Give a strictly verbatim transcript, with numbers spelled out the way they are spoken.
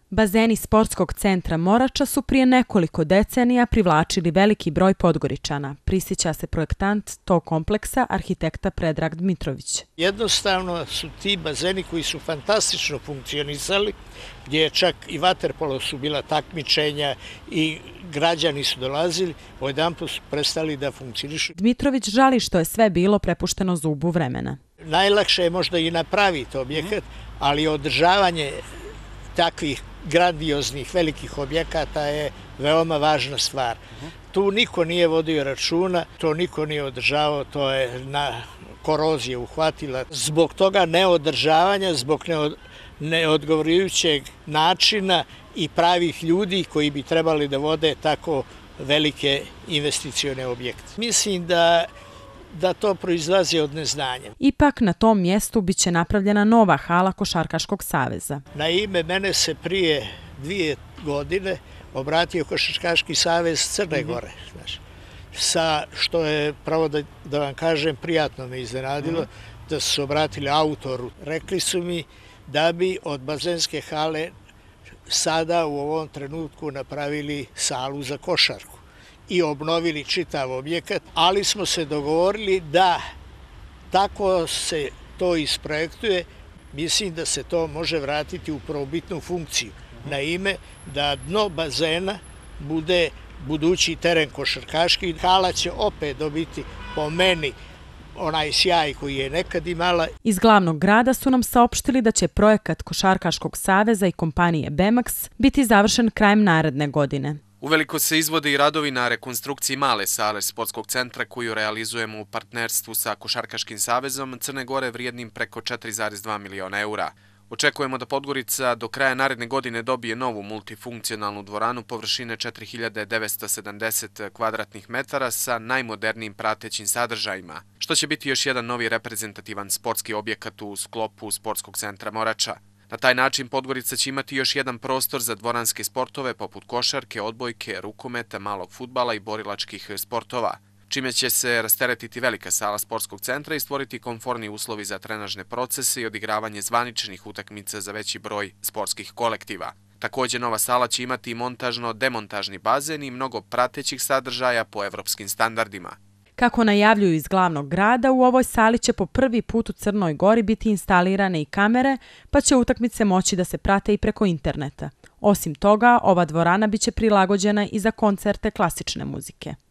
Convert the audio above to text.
Bazeni sportskog centra Morača su prije nekoliko decenija privlačili veliki broj Podgoričana, prisjeća se projektant tog kompleksa, arhitekta Predrag Dmitrović. Jednostavno su ti bazeni koji su fantastično funkcionisali, gdje je čak i vaterpolo su bila takmičenja i građani su dolazili, odjedanput su prestali da funkcionišu. Dmitrović žali što je sve bilo prepušteno zubu vremena. Najlakše je možda i napraviti objekat, ali održavanje takvih grandioznih velikih objekata je veoma važna stvar. Tu niko nije vodio računa, to niko nije održavao, to je na korozije uhvatila. Zbog toga neodržavanja, zbog neodgovarajućeg načina i pravih ljudi koji bi trebali da vode tako velike investicione objekte. Mislim da da to proizlazi od neznanja. Ipak na tom mjestu biće napravljena nova hala Košarkaškog saveza. Naime, mene se prije dvije godine obratio Košarkaški savez Crne Gore. Znači, sa, što je, pravo da, da vam kažem, prijatno me iznenadilo, da su se obratili autoru. Rekli su mi da bi od bazenske hale sada u ovom trenutku napravili salu za košarku i obnovili čitav objekat, ali smo se dogovorili da tako se to isprojektuje, mislim da se to može vratiti u prvobitnu funkciju. Naime, da dno bazena bude budući teren košarkaški. Hala će opet dobiti po meni onaj sjaj koji je nekad imala. Iz glavnog grada su nam saopštili da će projekat Košarkaškog saveza i kompanije Bemax biti završen krajem naredne godine. Uveliko se izvode i radovi na rekonstrukciji male sale sportskog centra koju realizujemo u partnerstvu sa Košarkaškim savezom Crne Gore vrijednim preko četiri zarez dva miliona eura. Očekujemo da Podgorica do kraja naredne godine dobije novu multifunkcionalnu dvoranu površine četiri hiljade devetsto sedamdeset kvadratnih metara sa najmodernijim pratećim sadržajima, što će biti još jedan novi reprezentativan sportski objekat u sklopu sportskog centra Morača. Na taj način Podgorica će imati još jedan prostor za dvoranske sportove poput košarke, odbojke, rukometa, malog fudbala i borilačkih sportova, čime će se rasteretiti velika sala sportskog centra i stvoriti komforni uslovi za trenažne procese i odigravanje zvaničnih utakmica za veći broj sportskih kolektiva. Također nova sala će imati i montažno-demontažni bazen i mnogo pratećih sadržaja po evropskim standardima. Kako najavljuju iz glavnog grada, u ovoj sali će po prvi put u Crnoj Gori biti instalirane i kamere, pa će utakmice moći da se prate i preko interneta. Osim toga, ova dvorana biće prilagođena i za koncerte klasične muzike.